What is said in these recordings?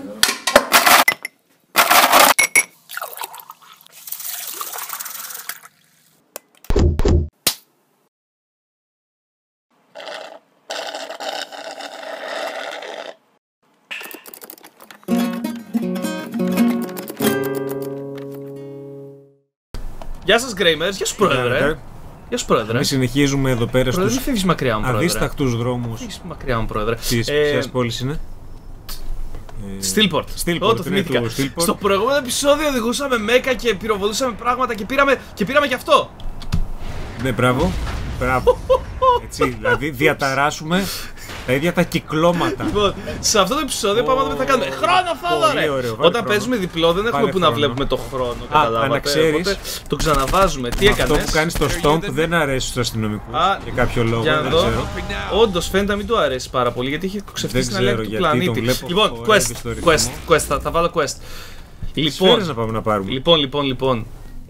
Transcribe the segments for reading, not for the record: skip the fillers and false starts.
Γεια σας Γκρέιμερς, γεια σου πρόεδρε. Γεια σου πρόεδρε. Εμείς συνεχίζουμε εδώ πέρα πρόεδρε, στους φύγεις μακριά μου, πρόεδρε. αδίστακτους δρόμους. Φύγεις μακριά μου πρόεδρε. Ποιας πόλης είναι? Steelport. Το θυμήθηκα. Στο προηγούμενο επεισόδιο οδηγούσαμε μέκα και πυροβολούσαμε πράγματα και πήραμε και αυτό. Ναι, μπράβο. Έτσι, δηλαδή διαταράσσουμε τα ίδια τα κυκλώματα. Λοιπόν, σε αυτό το επεισόδιο πάμε να δούμε τι θα κάνουμε. Χρόνο Θόδωρε! Όταν παίζουμε διπλό δεν έχουμε που να βλέπουμε το χρόνο. Καταλάβατε. Οπότε το ξαναβάζουμε. Τι έκανες? Αυτό που κάνεις στο Stomp δεν αρέσει στους αστυνομικούς. Για κάποιο λόγο. Δεν ξέρω. Όντως φαίνεται να μην του αρέσει πάρα πολύ γιατί έχει ξεφτύσει την αλήθεια του πλανήτη. Λοιπόν, quest. Θα βάλω quest. Σφαίρες να πάμε να πάρουμε. Λοιπόν.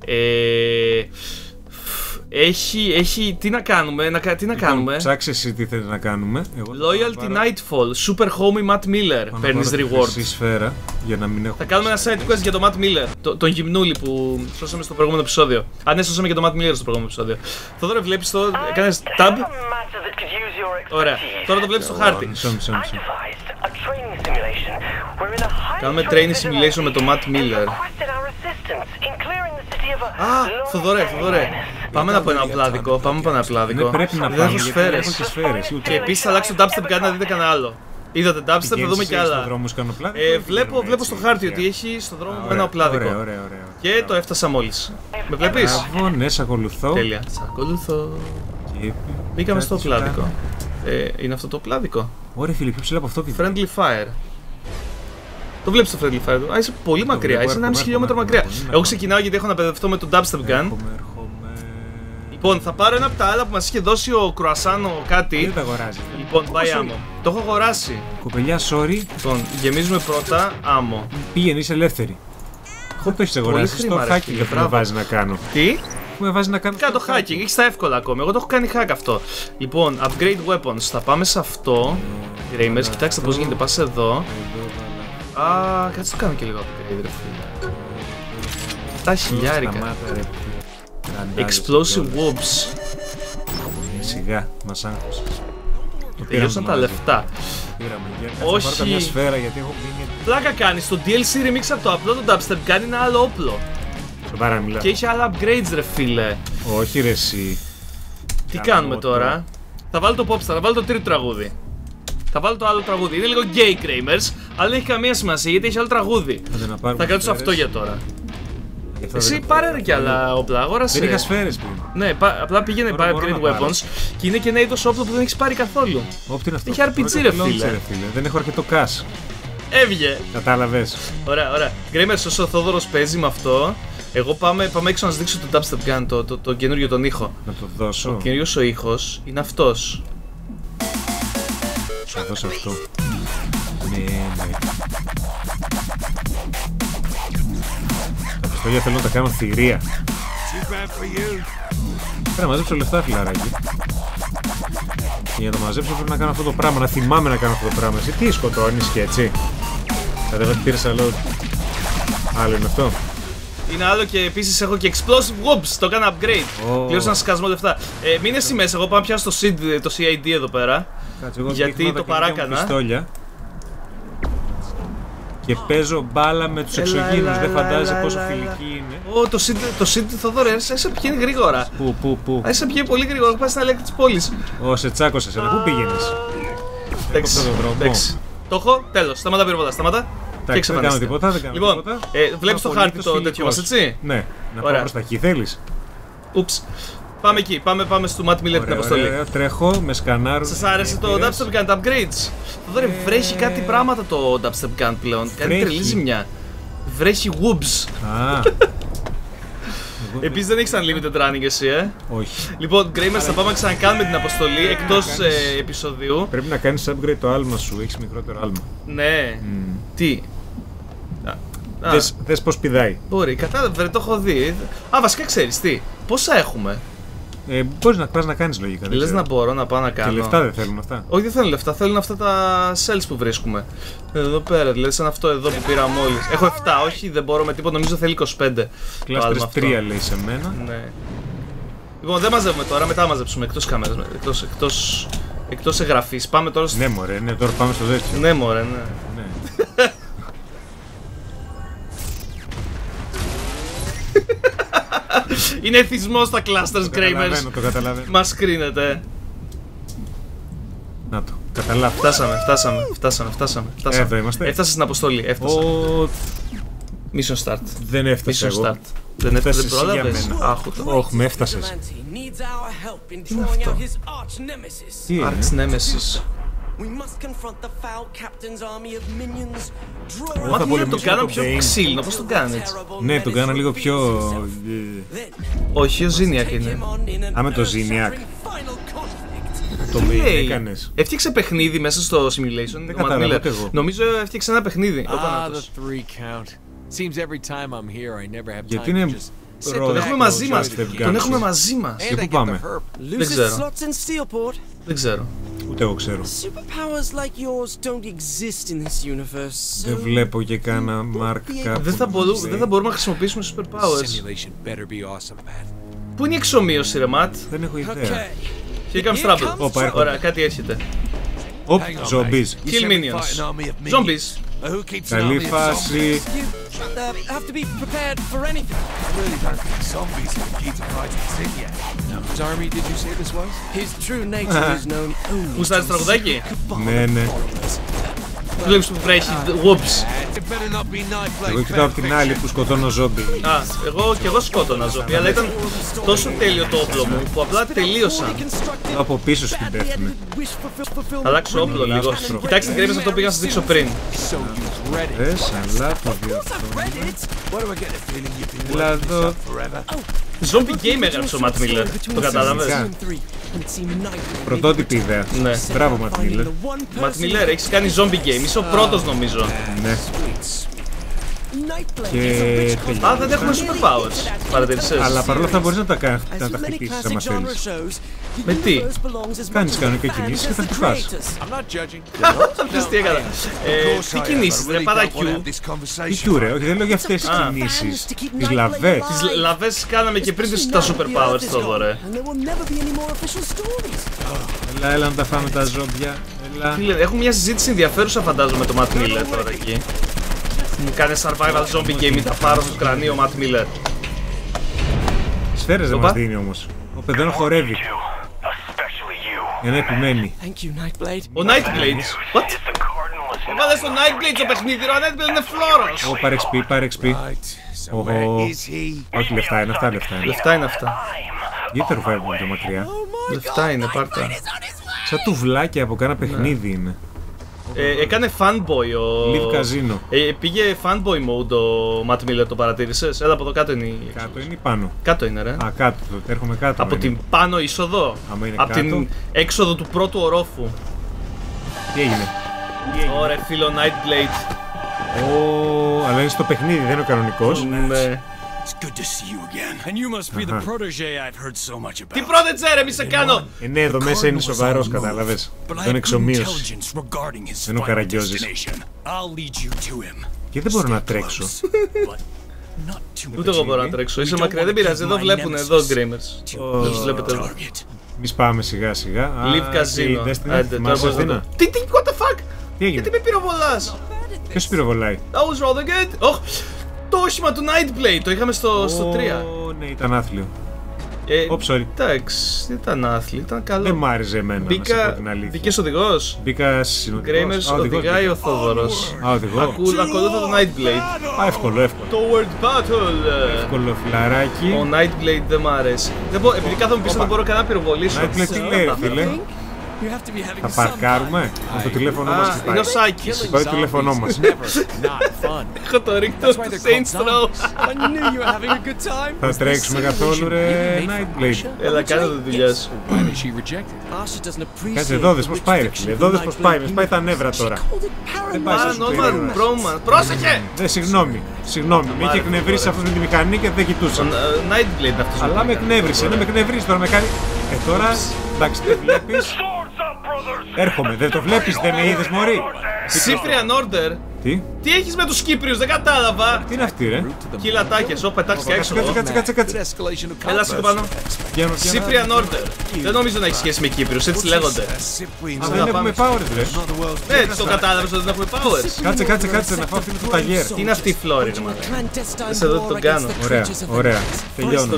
Έχει. Τι να κάνουμε, τι να κάνουμε. Ψάξε εσύ τι θέλεις να κάνουμε. Loyalty Nightfall, Super Homie Matt Miller. Παίρνεις reward. Σφαίρα, για να μην έχω... Θα κάνουμε ένα side quest για τον Matt Miller. Τον γυμνούλη που σώσαμε στο προηγούμενο επεισόδιο. Ναι, σώσαμε και τον Matt Miller στο προηγούμενο επεισόδιο. Θοδωρε, βλέπεις το. Έκανες tab. Ωραία. Τώρα το βλέπεις στο χάρτη. Κάνουμε training simulation με τον Matt Miller. Θοδωρε. Πάμε να πω ένα πλάδικο. Ναι, πρέπει να πάμε, σφαίρες. Και επίσης θα αλλάξω το dubstep να δείτε κανένα άλλο. Είδατε dubstep, θα δούμε κι άλλα. Βλέπω στο χάρτη ότι έχει στον δρόμο μου ένα πλάδικο. Και το έφτασα μόλις. Με βλέπεις? Ναι, σ' ακολουθώ. Τέλεια, σ' ακολουθώ. Μπήκαμε στο πλάδικο. Είναι αυτό το πλάδικο? Ωραία φίλε, πιο ψηλά από αυτό. Friendly Fire. Το βλέπεις το Friendly Fire? Είσαι πολύ μακριά, είσαι 1,5 χιλιόμετρο μακριά. Εγώ ξεκινάω γιατί έχω να παιδευτώ με το dubstep gun. Λοιπόν, θα πάρω ένα από τα άλλα που μας είχε δώσει ο Κρουασάνο κάτι. Δεν τα αγοράζει. Λοιπόν, buy ammo. Το έχω αγοράσει. Κοπελιά, sorry. Λοιπόν, γεμίζουμε πρώτα ammo. Πήγαινε, είσαι ελεύθερη. Χω το έχεις αγοράσει. Στο hacking που με βάζει να κάνω. Τι? Που με βάζει να κάνω. Κάτω hacking, έχεις τα εύκολα ακόμη. Εγώ το έχω κάνει hack αυτό. Λοιπόν, upgrade weapons. Θα πάμε σε αυτό. Gamers, κοιτάξτε πώς γίνεται. Πας εδώ. Κάτσε το κάνω και λίγο upgrade, ρε φίλε. Τα χιλιάρικα. Explosive Wobbs. Σιγά, μας άγχωσες. Τελειώσαν τα λεφτά. Όχι. Θα πάρω μια σφαίρα γιατί έχω μείνει. Πλάκα κάνεις, το DLC remix από το απλό το dubstep κάνει ένα άλλο όπλο. Σοβαρά μιλάω. Και έχει άλλα upgrades ρε φίλε. Όχι ρε εσύ. Τι κάνουμε τώρα? Θα βάλω το popstar, θα βάλω το τρίτο τραγούδι. Θα βάλω το άλλο τραγούδι. Είναι λίγο gay Kramers, αλλά δεν έχει καμία σημασία γιατί έχει άλλο τραγούδι. Θα κρατήσω αυτό για τώρα. Εσύ πάρε ρε κι άλλα όπλα, αγόρασε. Δεν είχα σφαίρες πριν. Ναι, απλά πήγαινε πάρε upgrade weapons και είναι και ένα είδος όπλο που δεν έχεις πάρει καθόλου. Όπτι είναι αυτό. Έχει RPG ρε φίλε. Δεν έχω αρκετό cash. Έβγε. Κατάλαβες. Ωραία. Γκρέμερς, όσο ο Θόδωρος παίζει με αυτό, εγώ πάμε έξω να σας δείξω το dubstep gun, το καινούριο τον ήχο. Να το δώσω. Ο καινούριος ο ήχος είναι αυτός. Θα δώσω αυτό. Ναι. Τα πιστόλια θέλω να τα κάνω θηρία. Πρέπει να μαζέψω λεφτά φιλαράκι. Και για να το μαζέψω πρέπει να κάνω αυτό το πράγμα. Να θυμάμαι να κάνω αυτό το πράγμα. Εσύ τι σκοτώνεις και έτσι? Κατέβα πήρες άλλο. Άλλο είναι αυτό. Είναι άλλο και επίσης έχω και Explosive Wobbs. Το έκανα upgrade. Πλήρωσα ένα σκασμό λεφτά. Μείνε εσύ μέσα. Εγώ πάω να πιάσω το CID εδώ πέρα. Κάτσε, εγώ γιατί το παράκανα. Πιστόλια. Και παίζω μπάλα με τους εξωγήινους. Δεν φαντάζεσαι πόσο φιλική είναι. Το Sid Θοδωρέ, έσαι πηγαίνει γρήγορα. Πού? Έσαι πηγαίνει πολύ γρήγορα. Έχω πάει στην αλέκτη της πόλης. Σε τσάκωσα εσένα. Πού πήγαινες? Εντάξει. Το έχω, τέλος. Σταματά πυροβολά. Σταματά. Δεν κάνω τίποτα. Λοιπόν, βλέπεις το χάρτη το τέτοιο μας, έτσι? Ναι. Να πάω προς τα εκεί, θέλεις? Ούψ. Πάμε εκεί, πάμε στο Matt Miller την αποστολή. Τρέχω, με σκανάρουν. Σας άρεσε το dubstep gun, τα upgrades? Τώρα βρέχει κάτι πράγματα το dubstep gun πλέον. Κάνει τρελή ζημιά. Βρέχει woobs. Επίσης δεν έχεις unlimited running εσύ, Όχι. Λοιπόν, Γκρέιμερς, θα πάμε να ξανακάνουμε την αποστολή εκτός επεισοδίου. Πρέπει να κάνεις upgrade το άλμα σου, έχεις μικρότερο άλμα. Ναι. Τι? Δες πως πηδάει. Μπορεί, κατάλαβε, το έχω δει. Βασικά ξέρεις τι, πόσα έχουμε? Μπορείς να πας να κάνεις λογικά. Λες να μπορώ να πάω να κάνω. Και λεφτά δεν θέλουν αυτά. Όχι, δεν θέλουν λεφτά, θέλουν αυτά τα cells που βρίσκουμε. Εδώ πέρα, δηλαδή σαν αυτό εδώ που πήρα μόλις. Έχω 7, όχι, δεν μπορώ με τίποτα, νομίζω θέλει 25. Κλάστερς 3 λέει σε μένα. Ναι. Λοιπόν, δεν μαζεύουμε τώρα, μετά μαζέψουμε εκτός κάμερας, εκτός εγγραφής. Πάμε τώρα Ναι μωρέ, ναι, τώρα πάμε στο τέτοιο. Ναι μωρέ, ναι. Ναι. Είναι εθισμός στα clusters, Gramers. Το καταλαβαίνω. Μας κρίνεται. Να το, καταλάβω. Φτάσαμε. Εδώ είμαστε. Έφτασε στην αποστολή, έφτασε. Mission start. Δεν έφτασε Mission εγώ. start. Δεν Έφτασες έφτασε, εσύ για πρόλαβες. μένα. Άχου το. Όχι, με έφτασες. Τι είναι αυτό? Τι είναι? Arch Nemesis. Μα τι να το κάνω πιο ξύλινο, πώς το κάνει έτσι? Ναι, τον κάνω λίγο πιο... Όχι, ο Ziniac είναι. Άμε το Ziniac. Το Τι main λέει? έκανες. Έφτιαξε παιχνίδι μέσα στο simulation. Δεν ο Matt κατάλαβα Miller. ούτε εγώ. Νομίζω έφτιαξε ένα παιχνίδι. Ο Ah, the Πανάτος. 3 count. Seems every time I'm here, I never have Γιατί time to είναι just sit ρο- Τον back έχουμε and μαζί enjoy μας. the Τον game. Τον έχουμε μαζί μας. And Και I πού get πάμε? the herb. Δεν ξέρω. slots in Steelport. Δεν ξέρω. Ούτε εγώ ξέρω. Superpowers like yours don't exist in this universe. Δεν βλέπω και κάνα mark κάπου. Δεν θα μπορούμε να χρησιμοποιήσουμε superpowers. Simulation better be awesome, man. Πού είναι η εξομοίωση, ρε Ματ? Δεν έχω ιδέα. Here comes trouble. Όπα, έρχονται. Ωραία, κάτι έρχεται. Οπ, Hang on, zombies. mate. You Kill said we minions. fight an army of minions. Zombies. But who keeps an Καλή army of φάση. You have to be prepared for anything. I really don't think zombies can keep the projects in yet. Whose army did you say this was? His true nature is known only. Γουστάρεις τραγουδάκι? Ναι, ναι. Βλέπεις που βρέχει. Whoops. It better not be night Εγώ κοιτάω από την άλλη που σκοτώνω ζόμπι. Α, εγώ σκότωνα ζόμπι, αλλά ήταν τόσο τέλειο το όπλο μου που απλά τελείωσαν. Από πίσω στην πέφτουνε. Θα αλλάξω όπλο λίγο. Κοιτάξτε την κρέμες αυτό που πήγα να σας δείξω πριν. So you've read it. Αλλά το διορθώνω. Why do I get the feeling you've been Έλα working this εδώ. up forever? Zombie Game έγραψε ο Matt Miller. Το κατάλαβες? Πρωτότυπη ιδέα. Ναι. Μπράβο, Matt Miller. Matt Miller, έχεις κάνει Zombie Game. Είσαι ο πρώτος νομίζω. Ναι. Και τελειώνει. Α, δεν έχουμε superpowers. Παρατηρήσες? Αλλά παρόλα αυτά μπορείς να τα χτυπήσεις άμα θέλεις. Με τι? Κάνεις κανονικά κινήσεις και θα χτυπάς. I'm not judging. Αυτές τι έκανα. Τι κινήσεις, ρε παρά Q. Τι κιούρε, όχι δεν λέω για αυτές τις κινήσεις. Τις λαβές. Τις λαβές κάναμε και πριν τα superpowers εδώ ρε. Έλα να τα φάμε τα ζόμπια. Έλα. Τι λένε, έχουμε μια συζήτηση ενδιαφέρουσα φαντάζομαι το Matt Miller τώρα εκεί. Μου κάνει survival zombie game, τα πάρω στο κρανίο Matt Miller. Σφαίρες δεν Οπα. μας δίνει όμως. Ο παιδόν χορεύει. Για να επιμένει. Ο Nightblade. What? Έβαλες το Nightblade στο παιχνίδι, ο Nightblade είναι φλόρος. Ω, πάρε XP, πάρε XP. Right. So Οχο. where is he? Όχι, λεφτά είναι, αυτά λεφτά είναι. Λεφτά είναι αυτά. Γιατί θα ρουφάει πιο μακριά. Λεφτά είναι, πάρτα. Σαν τουβλάκια από κάνα παιχνίδι είναι. Έκανε fanboy ο... Live Casino. Πήγε fanboy mode ο Matt Miller, το παρατήρησες? Έλα από εδώ κάτω είναι η... Κάτω είναι ή πάνω. Κάτω είναι ρε. Α, κάτω, έρχομαι κάτω. Από είναι. την πάνω είσοδο. Άμα είναι Από κάτω. την έξοδο του πρώτου ορόφου. Τι έγινε. Ωραία φίλο Nightblade. Ω, αλλά είναι στο παιχνίδι, δεν είναι ο κανονικός. Ναι. It's good to see you again. And you must be the protege I've heard so much about. Τι πρώτε τσέρε μη σε κάνω! Ναι, εδώ μέσα είναι σοβαρός, κατάλαβες. But I Δεν have good εξομοίωση. intelligence regarding his Δεν είναι ο final Καραγκιόζης. destination. I'll lead you to him. Και δεν μπορώ να τρέξω. But not too Ούτε εγώ μπορώ να τρέξω. Είσαι μακριά, δεν πειράζει. Εδώ βλέπουν, εδώ Gramers. Δεν τους βλέπετε εδώ. Μη πάμε σιγά σιγά. Live Casino. Άντε, τώρα μπορείς να το... Τι, what the fuck! Τι Γιατί έγινε, με πυροβολάς! ποιος πυροβολάει. That was rather good! Oh, το όχημα του Nightblade, το είχαμε στο 3. Ω, ναι, ήταν άθλιο. Oops, sorry. Εντάξει, δεν ήταν άθλη, ήταν καλό. Δεν μ' άρεσε εμένα, να σε πω Μπήκα, την αλήθεια. μπήκες οδηγός. Μπήκα συνοδηγός. Gramers οδηγάει ο Θόδωρος. Α, οδηγώ. Ακολούθω το Nightblade. Α, εύκολο, εύκολο. Toward battle! Εύκολο φιλαράκι. Ο Nightblade δεν μ' αρέσει. Επειδή κάθομαι πίσω δεν μπορώ κανένα να πυροβολήσω. Nightblade τι λέει, φίλε. You have to be having Θα some παρκάρουμε με το τηλέφωνο μας Α, χτυπάει. είναι ο Σάκης. Χτυπάει το τηλέφωνό μας. Έχω το ρίκτο του Saints Row. I knew you were having a good time. Θα τρέξουμε καθόλου ρε Nightblade. Έλα, κάνε τη δουλειά σου. Why did she reject it? Asha doesn't appreciate. Κάτσε εδώ δες πως πάει ρε φίλε. Εδώ δες πως πάει. Με σπάει τα νεύρα τώρα. Δεν πάει στο Paranormal Bromance. Πρόσεχε! Συγγνώμη. Με είχε εκνευρίσει αυτός με τη μηχανή και δεν κοιτούσα. Nightblade είναι αυτός. Αλλά με εκνεύρισε. Ναι, με εκνευρίσει τώρα με κάνει. Τώρα εντάξει δεν βλέπεις. Έρχομαι. Δεν το βλέπεις. Δεν με είδες μωρή. Cyprian Order. Τι έχεις με τους Κύπριους, δεν κατάλαβα. Τι είναι αυτή ρε. Κυλατάκες, ω πετάξεις και έξω. Κάτσε. Escalation of Έλα στο πάνω. Cyprian Order. Δεν νομίζω να έχει σχέση με Κύπριους, έτσι λέγονται. Δεν έχουμε powers ρε. Ναι, το κατάλαβες ότι δεν έχουμε powers. Κάτσε να φάω αυτή το ταγέρ. Τι είναι αυτή η φλόρη, ρε μάνα. Θες εδώ τι τον κάνω. Ωραία. Τελειώνουν.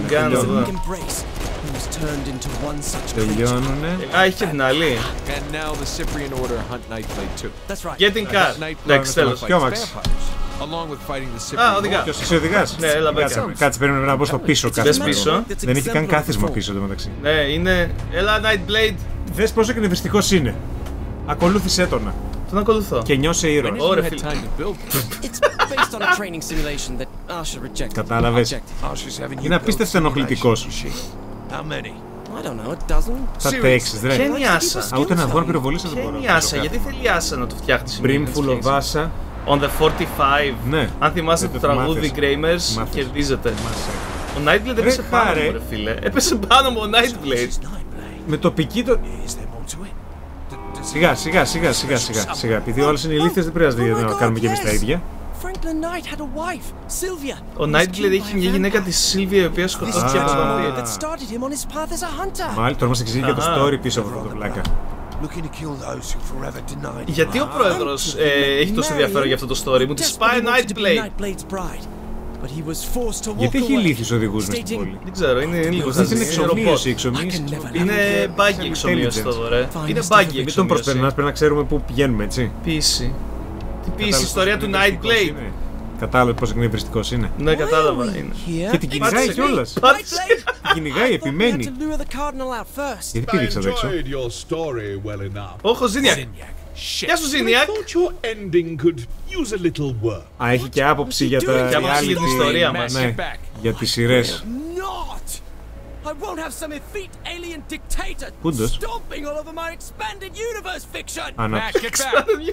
Τελειώνουνε. Α, έχει και την άλλη. And now the Cyprian Order hunt Nightblade too. Get in car. Εντάξει, τέλος. Ποιο αμάξι. Along with fighting the Α, Cyprian οδηγά. Ποιος είσαι οδηγάς. Ναι, έλα μπέκα. Κάτσε περίμενε να μπω στο πίσω Δες κάθισμα. πίσω. Δεν έχει καν κάθισμα πίσω το μεταξύ. Ναι, είναι... Έλα, Nightblade. Δες πόσο εκνευριστικός είναι. Ακολούθησέ τον. Τον ακολουθώ. Και νιώσε ήρωα. Ωραία, had φίλε. time to build this. It's based on a training simulation that Asha rejected. Κατάλαβες. Asha's having Είναι απίστευτα ενοχλητικός. How many? I don't know, a dozen. Θα τρέξεις Ποια ρε. είναι η Άσα. Α, ούτε να βγω να πυροβολήσω δεν Ποια μπορώ. είναι η Άσα, γιατί θέλει η Άσα να το φτιάχνει σήμερα. Brimful of Asha. On the 45. Ναι. Αν θυμάστε Δεν το το τραγούδι θυμάσαι. Gamers, Μάθες. κερδίζετε. Ο Nightblade έπεσε Ρε, πάνω χάρε. μου, ρε φίλε. Έπεσε πάνω μου ο Nightblade. Με τοπική το. Σιγά. Επειδή όλες είναι ηλίθιες δεν πρέπει να κάνουμε και εμείς τα ίδια. Franklin Knight had a wife, Sylvia. Ο Nightblade έχει μια γυναίκα τη Σίλβια η οποία σκοτώθηκε από τον That βίο. started him on his path as a hunter. Μάλιστα, τώρα μας εξηγεί και το Αχα. story πίσω από αυτό το πλάκα. Looking to kill those who forever denied. Γιατί ο πρόεδρος έχει τόσο ενδιαφέρον για αυτό το story. Μου τη σπάει Nightblade. Nightblade's bride. But he was forced to walk Γιατί έχει away, ηλίθιους οδηγούς μες στην stating, πόλη. Δεν ξέρω, είναι λίγο Δεν είναι χαζή. Είναι ρομπότ. εξομοίωση, εξομοίωση. Είναι buggy εξομοίωση εδώ, ρε. Είναι buggy Μην τον προσπερνάς, εξομοίωση. πρέπει να ξέρουμε πού πηγαίνουμε, έτσι. Πίση. Τι πίση, η Κατάλαβες ιστορία πόσο του εκνευριστικός Nightblade. είναι. Κατάλαβε πόσο εκνευριστικός είναι. Ναι, κατάλαβα. "Why are we Είναι. here?" Και την κυνηγάει κιόλας. Πάτησε. Την κυνηγάει, I thought we had επιμένει. to lure the cardinal out first. Γιατί πήδηξα απ' έξω. your story well enough. Όχο Ζήνιακ. Γεια σου Ζήνιακ. Thought your ending could use a little work. Α, έχει και άποψη για τα Και άποψη για την reality. ιστορία μας. Ναι, για τις σειρές. Not! I won't have some effete alien dictator Πούντος. stomping all over my expanded universe fiction! Ανά. Back, get back.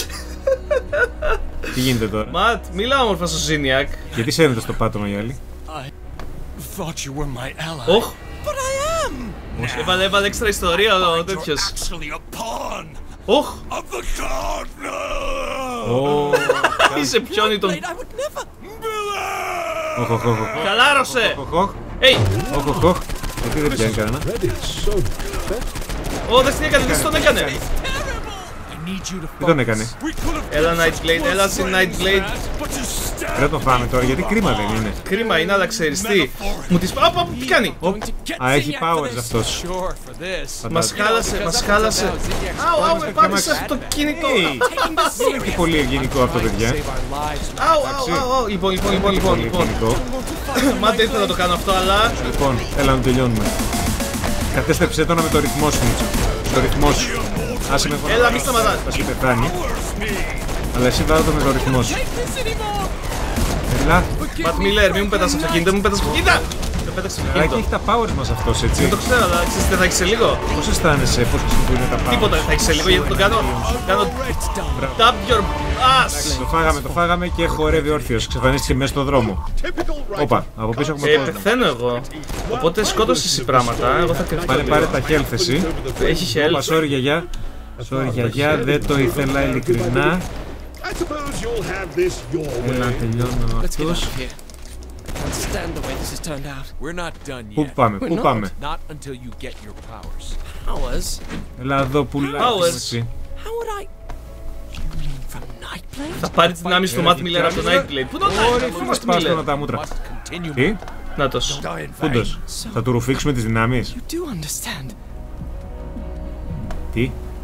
Τι γίνεται τώρα. Ματ, μίλα όμορφα στο Ζήνιακ. Γιατί σέρνετε στο πάτωμα οι άλλοι. I thought you were my ally. Όχ. But I am! Έβαλε έξτρα ιστορία ο You're τέτοιος. actually a pawn Όχ. of the cardinal. Ω, Είσαι πιόνι τον... Blade, I would never! οχ, οχ, οχ. Χαλάρωσε. Οχ, οχ, Hey. οχ, οχ, οχ. Γιατί δεν πιάνει κανένα. Ready, so Ω, δεν την έκανε, δεν τον έκανε. I need you to Τι τον έκανε. We could have Έλα Nightblade, έλα στην Nightblade. but you stabbed Πρέπει να το φάμε τώρα γιατί κρίμα δεν είναι. Κρίμα είναι, αλλά ξέρεις τι. Μου τις... Ωπ, τι κάνει. Α, έχει powers αυτός. Sure for this. Μας χάλασε. Αου, επάνησε αυτό το κινητό. Δεν είναι και πολύ ευγενικό αυτό, παιδιά. Save our lives. Αου. Λοιπόν. Ευγενικό. Μάτε ήθελα να το κάνω αυτό, αλλά... Λοιπόν, έλα να τελειώνουμε. Κατέστρεψέ το με το ρυθμό σου, Μίτσο. Το ρυθμό σου. Άσε με φωνάζει. Έλα, μη σταματάς. Θα σου πεθάνει. Αλλά εσύ βάλω το με το ρυθμό σου. Έλα. Ματ Μίλερ, μην μου πέτας αυτοκίνητα, μην μου πέτας αυτοκίνητα. Δεν πέταξε Ράκι αυτοκίνητο. έχει τα powers μας αυτός, έτσι. Δεν το ξέρω, αλλά ξέρεις τι θα έχεις σε λίγο. Πώς αισθάνεσαι, πώς χρησιμοποιούν τα powers. Τίποτα δεν θα έχεις σε λίγο, γιατί το κάνω. Κάνω... Tap your ass. Το φάγαμε και χορεύει όρθιος. Ξεφανίστηκε μέσα στον δρόμο. Όπα, από πίσω έχουμε κόσμο. Πεθαίνω εγώ. Οπότε σκότωσες εσύ πράγματα, εγώ θα κρυφτώ Πάρε λίγο. τα health εσύ. Έχει Όπα, health. sorry γιαγιά. Sorry γιαγιά, δεν το ήθελα ειλικρινά. I suppose you'll have this your Έλα να way. τελειώνουμε με Let's get αυτούς. out of here. Understand the way this has turned out. We're not done Πού yet. πάμε, πού πάμε. Not until you get your powers. Powers? Έλα εδώ πουλάκι Powers. εσύ. How would I... You mean from Nightblade? Θα πάρει την άμυση του Ματ Μίλερ από το Nightblade. Πού τον Ωραία, Nightblade, μας Ματ Μίλερ. πάσχουν τα μούτρα. Must continue. Τι, Νάτος. Die in vain. πούντος. Θα του ρουφήξουμε τις δυνάμεις. You do understand. Τι,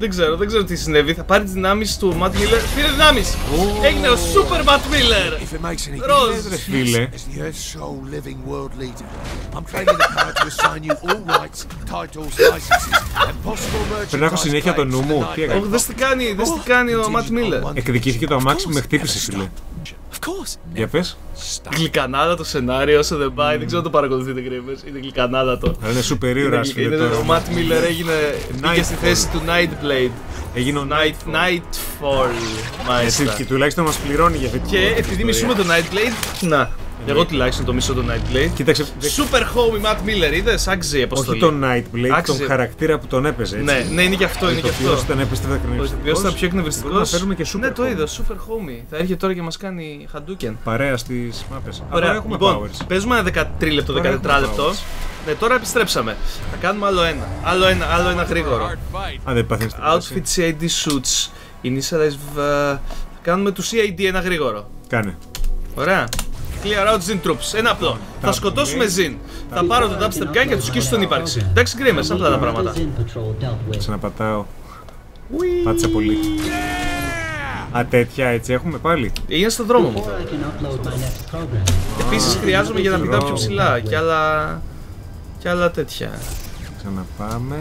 Δεν ξέρω τι συνέβη. Θα πάρει τις δυνάμεις του Matt Miller. Πήρε δυνάμεις! Έγινε ο Super Matt Miller! If it makes any Ροζ! Φίλε. as the Earth's sole living world leader, I'm claiming the power to assign you all rights, titles, licenses, and possible merchandise. Πρέπει να έχω συνέχεια το νου μου. Τι έκανε. Όχι, δες τι κάνει ο Matt Miller. Εκδικήθηκε το αμάξι που με χτύπησε, φίλε. Of course. Για πες. Γλυκανάδα το σενάριο όσο δεν πάει. Δεν ξέρω αν το παρακολουθείτε, Gamers. Είναι γλυκανάδα το. Αλλά είναι super ήρωας, φίλε, τώρα. Ο Matt Miller μπήκε στη θέση του Nightblade. Έγινε ο Nightfall, μάλιστα. Και τουλάχιστον μας πληρώνει για αυτή την Και επειδή ιστορία. μισούμε τον Nightblade, να. Εγώ τουλάχιστον το μισώ τον Nightblade. Κοίταξε. Super homie Matt Miller, είδες, άξιζε η αποστολή. Όχι τον Nightblade, Άξιζε. τον χαρακτήρα που τον έπαιζε. Έτσι. Ναι, είναι και αυτό, είναι και αυτό. Ποιος ήταν έπαιζε Ο ηθοποιός ήταν πιο εκνευριστικός. Να φέρουμε και super Ναι, το homie. είδα, super homie. Θα έρχεται τώρα και μας κάνει χαντούκεν. Παρέα στις μάπες. Ωραία, Τώρα έχουμε λοιπόν, powers. παίζουμε ένα 13 λεπτό, Τώρα 14 έχουμε λεπτό. powers. Ναι, τώρα επιστρέψαμε. Θα κάνουμε άλλο ένα γρήγορο. Hard fight. Α, δεν παθαίνεις τίποτα, εσύ. Outfit CID suits. Initialize. Θα κάνουμε του CID ένα γρήγορο. Κάνε. Ωραία. Clear out Zin troops. Ένα απλό. Θα σκοτώσουμε Zin. Θα πάρω τον dubstep gun και θα του σκίσω στον ύπαρξη. Εντάξει, Gamers, απλά τα πράγματα. Ξαναπατάω. Πάτησα πολύ. Α, τέτοια έτσι έχουμε πάλι. Είναι στον δρόμο μου. Επίσης χρειάζομαι για να πηδάω πιο ψηλά και άλλα τέτοια. Ξαναπάμε.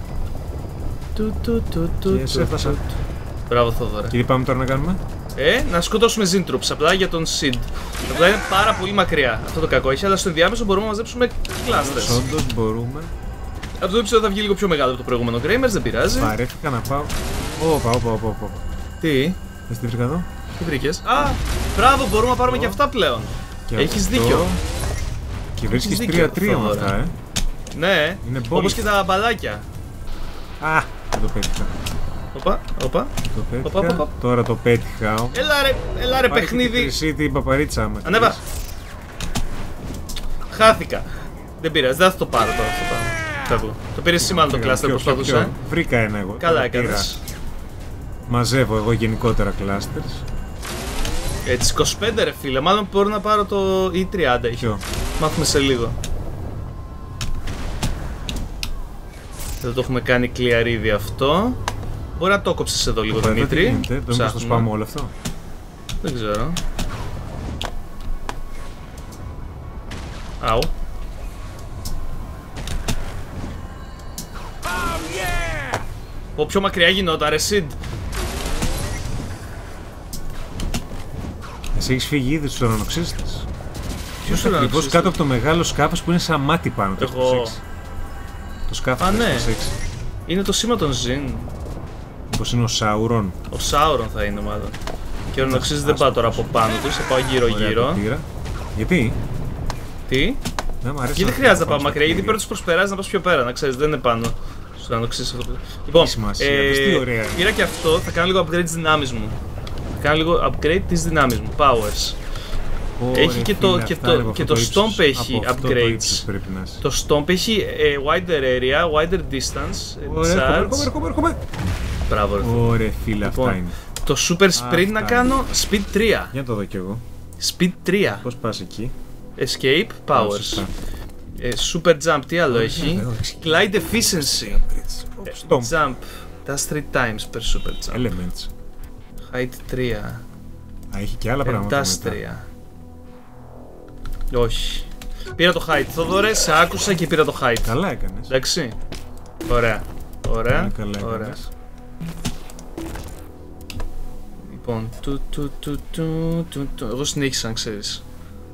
Και σε έφτασα. Μπράβο, Θόδωρα. Και τι πάμε τώρα να κάνουμε. Να σκοτώσουμε Zin troops απλά για τον Sid. Απλά είναι πάρα πολύ μακριά αυτό το κακό έχει, αλλά στο ενδιάμεσο μπορούμε να μαζέψουμε clusters. Όντως μπορούμε. Αυτό το επεισόδιο θα βγει λίγο πιο μεγάλο από το προηγούμενο Gamers, δεν πειράζει. Βαρέθηκα να πάω. Όπα. Τι, Θες τι βρήκα εδώ. τι βρήκες. Α, μπράβο, μπορούμε να πάρουμε και αυτά πλέον. Και Έχεις αυτό. δίκιο. Και βρίσκεις δίκιο, 3-3 με Θόδωρα. αυτά, Ναι, Είναι όπως bonus. και τα μπαλάκια. Α, δεν το πέτυχα. Οπα. Το πέτυχα. Οπα. Τώρα το πέτυχα. Έλα ρε παιχνίδι. Εσύ την παπαρίτσα μας. Ανέβα. Χάθηκα. Δεν πειράζει, δεν θα το πάρω τώρα αυτό το πράγμα. Φεύγω. Το πήρες εσύ μάλλον το κλάστερ που προσπαθούσα. Βρήκα ένα εγώ. Καλά Τώρα πήρα. έκανες. Μαζεύω εγώ γενικότερα clusters. Έτσι 25 ρε φίλε, μάλλον μπορώ να πάρω το E30 έχει. Ποιο. Μάθουμε σε λίγο. Δεν το έχουμε κάνει κλιαρίδι αυτό. Μπορεί να το κόψεις εδώ λίγο, Εδώ τι Δημήτρη. γίνεται, δεν μπορείς να το Ψάχνουμε. σπάμε όλο αυτό. Δεν ξέρω. Αου. Πω πιο μακριά γινόταν ρε Sid. Εσύ έχεις φύγει ήδη στους ουρανοξύστες. Ποιος Ακριβώς ουρανοξύστης? κάτω από το μεγάλο σκάφος που είναι σαν μάτι πάνω. Το έχεις Εγώ. προσέξει. Το σκάφος Α, το ναι. έχεις προσέξει. Είναι το σήμα των Zin. Μήπως είναι ο Σάουρον. Ο Sauron θα είναι μάλλον. Και ο ουρανοξύστης δεν πάω τώρα από πάνω του, θα πάω Ωραία, γύρω-γύρω. το πήρα. Γιατί? Τι? Δεν μου αρέσει. Γιατί δεν χρειάζεται να πάω μακριά, γιατί πρέπει να του προσπεράσει να πα πιο πέρα, να ξέρει, δεν είναι πάνω. Σου ουρανοξύστης αυτό. Λοιπόν, σημασία, δες τι ωραία. πήρα και αυτό, θα κάνω λίγο upgrade τη δυνάμει μου. Θα κάνω λίγο upgrade τη δυνάμει μου. Powers. Έχει και το Stomp έχει upgrades. Το Stomp έχει wider area, wider distance, Ωραία, charge. έρχομαι. Μπράβο, ρε. Ωραία, φίλε, αυτά Λοιπόν, είναι. το Super Sprint να Αυτά κάνω Speed 3. Για να το δω κι εγώ. Speed 3. Πώς πας εκεί. Escape, Powers. Σωστά. Super Jump, τι άλλο έχει. εδώ έχει. Glide Efficiency. Stomp. Jump. Does 3 times per Super Jump. Elements. Height 3. Α, έχει και άλλα πράγματα. Dash μετά. 3. Όχι. Πήρα το height. Θοδωρέ, σε άκουσα και πήρα το height. Καλά έκανες. Εντάξει. Ωραία. Ωραία. Καλά Ωραία. έκανες. Λοιπόν, εγώ συνέχισα να ξέρεις.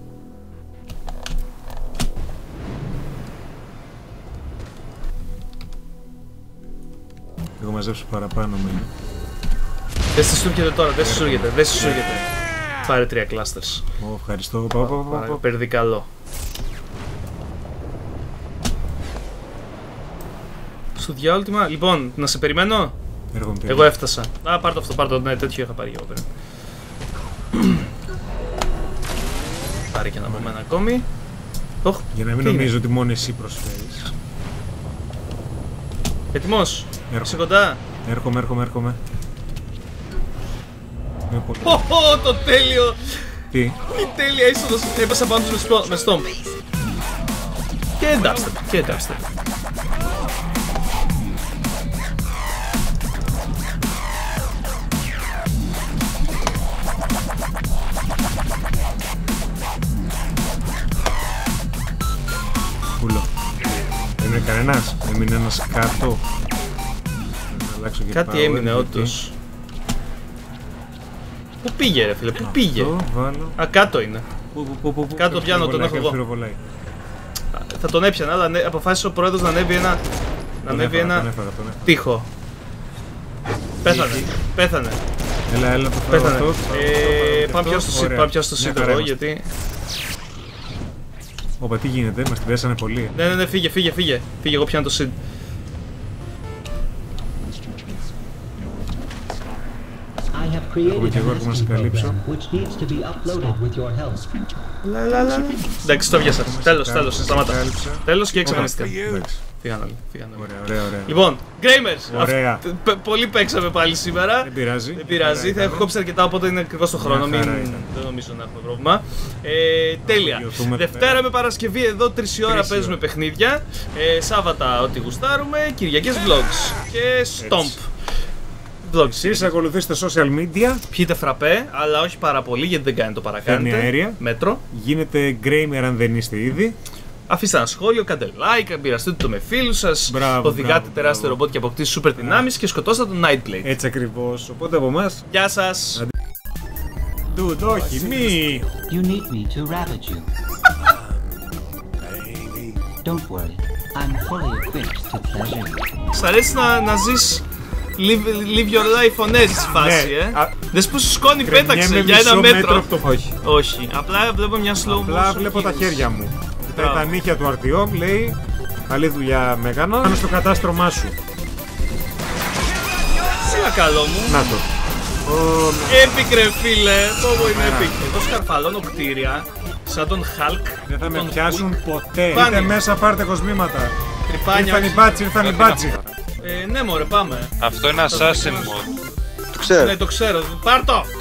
Εγώ μαζέψω παραπάνω με. Δεν συσσούργεται τώρα, δεν συσσούργεται. Πάρε 3 clusters. Ευχαριστώ. Πάω. Περδικαλό. Στο διάολτημα, λοιπόν, να σε περιμένω. Έρχομαι. Εγώ έφτασα. Α, πάρ' το αυτό, πάρ' το. Ναι, τέτοιο είχα πάρει εγώ πέρα. Πάρε και ένα από μένα ακόμη. Για να μην τι νομίζω είναι? ότι μόνο εσύ προσφέρεις. Έτοιμος. Έρχομαι. Είσαι κοντά. Έρχομαι. Είμαι πολύ. Το τέλειο. Τι. Η τέλεια είσοδος. Έπεσα πάνω τους με Stomp. Και dubstep. Κανένας, έμεινε ένας κάτω. Να αλλάξω και Κάτι power, έμεινε γιατί όντως. Πού πήγε ρε φίλε, πού πήγε? αυτό βάλω. Α, κάτω είναι. Πού, Κάτω πιάνω, τον έχω εγώ. πυροβολάει. Θα τον έπιανα, αλλά αποφάσισε ο πρόεδρος να ανέβει ένα... Να ανέβει Τον ένα έφαγα. τοίχο. Πέθανε. Έλα, το φάω Πέθανε. αυτό. Πάμε πια στο Μια seed χαρά εγώ, είμαστε. γιατί... Όπα, τι γίνεται, μας την πέσανε πολύ. Ναι, φύγε. Φύγε, εγώ πιάνω το seed. I have created και εγώ a έρχομαι να σε nesting καλύψω. program which needs to be uploaded with your help. Λα. Εντάξει, το πιάσα. Τέλος, σταμάτα. Κάλυψα. Τέλος και εξαφανίστηκα. Εντάξει. Φύγανε όλοι. Ωραία. Λοιπόν, Gamers! Ωραία. Πολύ παίξαμε πάλι σήμερα. Δεν πειράζει. Δεν πειράζει, θα έχω κόψει αρκετά, οπότε είναι ακριβώς το χρόνο. Μια χαρά Δεν ήταν. νομίζω να έχουμε πρόβλημα. Τέλεια. Γιωθούμε Δευτέρα πέρα. με Παρασκευή εδώ 3 η ώρα 3 η παίζουμε ώρα. παιχνίδια. Σάββατα ό,τι γουστάρουμε. Κυριακές vlogs. Και stomp. Vlogs. Εσείς ακολουθήστε social media. Πιείτε φραπέ, αλλά όχι πάρα πολύ γιατί δεν κάνει το παρακάνετε. Φέρνει αέρια. Μέτρο. Γίνετε Gamer αν δεν είστε ήδη. Αφήστε ένα σχόλιο, κάντε like, μοιραστείτε το με φίλους σας. Μπράβο, Οδηγάτε μπράβο, τεράστιο μπράβο. ρομπότ και αποκτήσει σούπερ δυνάμεις και σκοτώστε τον Nightblade. Έτσι ακριβώς. Οπότε από εμάς. Γεια σας! Dude, όχι, μη! You need me to ravage you. Don't worry, I'm fully equipped to pleasure you. Σ' αρέσει να ζεις live your life on edge φάση, Ναι, Δες πως σου σκόνη πέταξε Κρεμιέμαι για ένα μισό μέτρο. από το όχι. Όχι, απλά βλέπω μια slow motion. Απλά βλέπω τα kills. χέρια μου. Κοιτάει Μπράβο. τα νύχια του Αρτιόμ, λέει καλή δουλειά με έκανα. Πάνω στο κατάστρωμά σου. Σίλα καλό μου. Να το. Epic ρε φίλε, πόπο είναι epic. Εγώ σκαρφαλώνω κτίρια σαν τον Hulk. Δεν θα με τον πιάσουν Hulk. ποτέ. Πάνε. Είτε μέσα πάρτε κοσμήματα. Τρυπάνια. Ήρθαν οι όχι. μπάτσι, ήρθαν οι μπάτσι. Ναι μωρέ πάμε. Αυτό είναι assassin mode. Ναι το ξέρω, πάρ' το.